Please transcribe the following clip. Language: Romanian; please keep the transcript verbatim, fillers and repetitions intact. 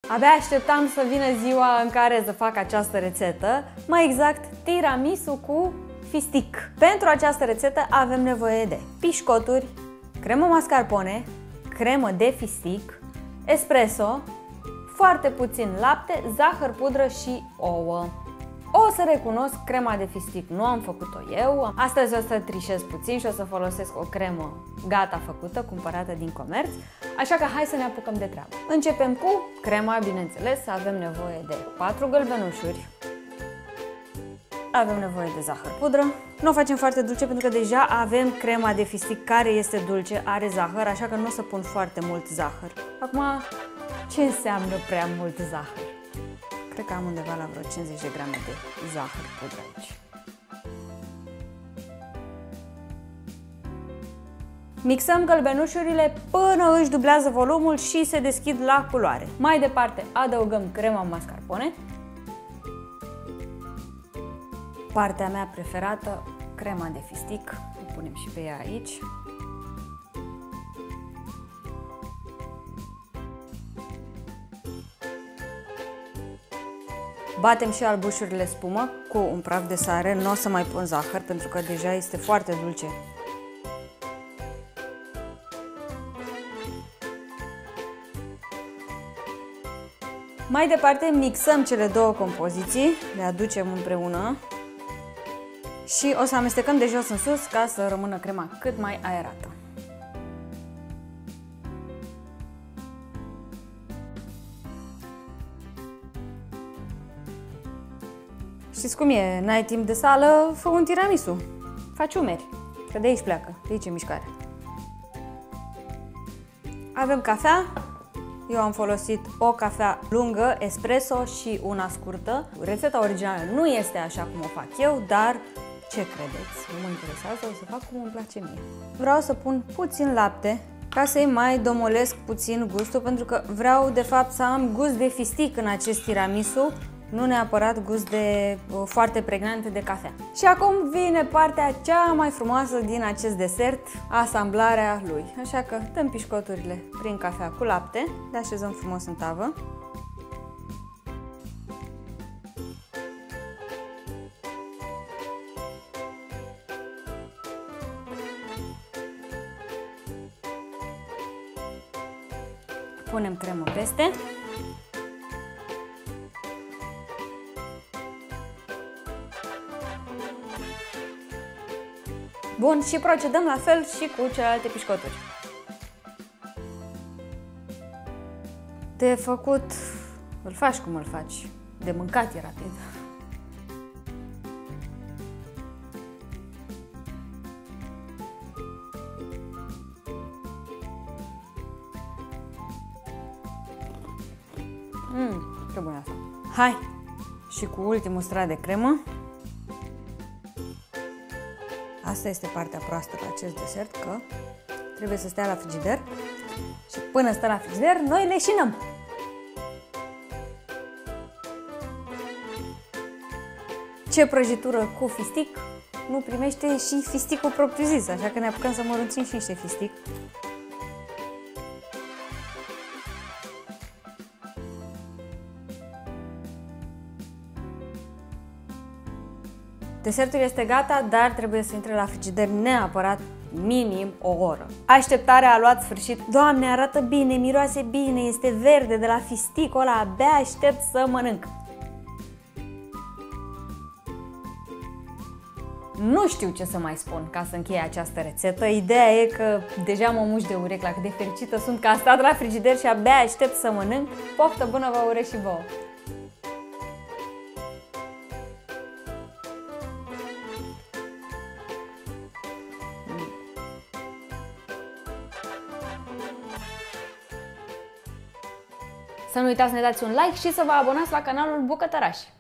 Abia așteptam să vină ziua în care să fac această rețetă, mai exact tiramisu cu fistic. Pentru această rețetă avem nevoie de pișcoturi, cremă mascarpone, cremă de fistic, espresso, foarte puțin lapte, zahăr, pudră și ouă. O să recunosc, crema de fistic nu am făcut-o eu. Astăzi o să trișez puțin și o să folosesc o cremă gata făcută, cumpărată din comerț. Așa că hai să ne apucăm de treabă. Începem cu crema, bineînțeles. Avem nevoie de patru gălbenușuri. Avem nevoie de zahăr, pudră. Nu o facem foarte dulce pentru că deja avem crema de fistic care este dulce, are zahăr, așa că nu o să pun foarte mult zahăr. Acum, ce înseamnă prea mult zahăr? Cred că am undeva la vreo cincizeci de grame de zahăr pudră aici. Mixăm gălbenușurile până își dublează volumul și se deschid la culoare. Mai departe adăugăm crema mascarpone. Partea mea preferată, crema de fistic. O punem și pe ea aici. Batem și albușurile spumă cu un praf de sare, nu o să mai pun zahăr pentru că deja este foarte dulce. Mai departe mixăm cele două compoziții, le aducem împreună și o să amestecăm de jos în sus ca să rămână crema cât mai aerată. Știți cum e? N-ai timp de sală, fă un tiramisu. Faci umeri, că de aici pleacă, de aici e mișcarea. Avem cafea. Eu am folosit o cafea lungă, espresso și una scurtă. Rețeta originală nu este așa cum o fac eu, dar ce credeți? Nu mă interesează, o să fac cum îmi place mie. Vreau să pun puțin lapte ca să-i mai domolesc puțin gustul, pentru că vreau de fapt să am gust de fistic în acest tiramisu, nu neapărat gust de uh, foarte pregnant de cafea. Și acum vine partea cea mai frumoasă din acest desert, asamblarea lui. Așa că dăm pișcoturile prin cafea cu lapte, le așezăm frumos în tavă. Punem cremă peste. Bun, și procedăm la fel și cu celelalte pișcoturi. De făcut, îl faci cum îl faci, de mâncat e rapid. Mmm, ce bună asta. Hai, și cu ultimul strat de cremă. Asta este partea proastă la acest desert, că trebuie să stea la frigider și până stă la frigider, noi leșinăm. Ce prăjitură cu fistic nu primește și fisticul propriu-zis, așa că ne apucăm să mărunțim și niște fistic. Desertul este gata, dar trebuie să intre la frigider neapărat minim o oră. Așteptarea a luat sfârșit. Doamne, arată bine, miroase bine, este verde de la fisticul ăla, abia aștept să mănânc. Nu știu ce să mai spun ca să încheie această rețetă. Ideea e că deja mă mușc de urechi la cât de fericită sunt că a stat la frigider și abia aștept să mănânc. Poftă bună vă urez și vouă! Să nu uitați să ne dați un like și să vă abonați la canalul Bucătărași.